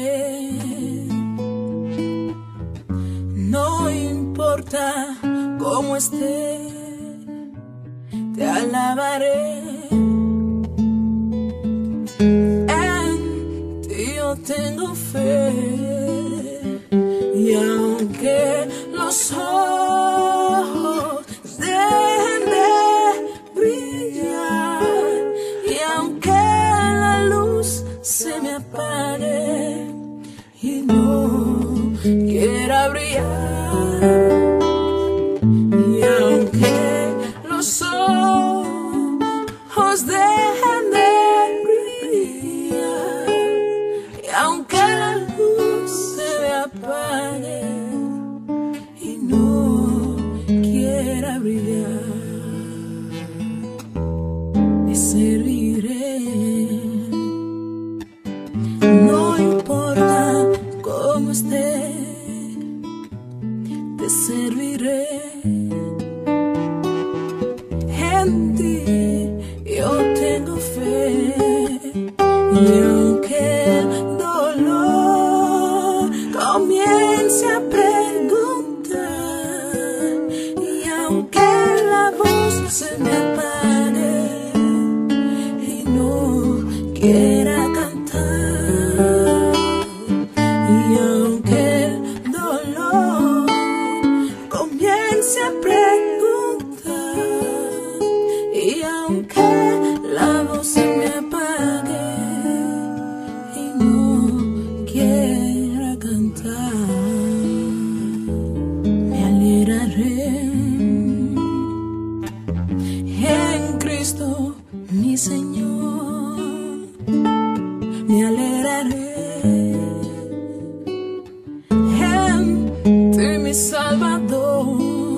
No importa cómo esté, te alabaré. En ti yo tengo fe, y aunque los ojos dejen de brillar, y aunque la luz se me apague y no quiera brillar, y aunque los ojos dejen de brillar, y aunque la luz se me apague y no quiera brillar, te serviré. No importa cómo esté, te serviré. En ti yo tengo fe, y aunque el dolor comience a preguntar, y aunque la voz se me apague y no quiera cantar, y aunque el dolor comience a preguntar, y aunque la voz se me apague y no quiera cantar, me alegraré en Cristo mi Señor. Me alegraré en ti mi Salvador,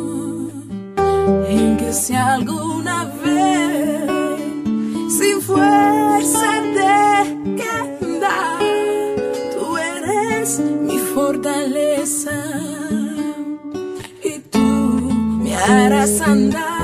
en que si alguna vez sin fuerza de quedar, tú eres mi fortaleza y tú me harás andar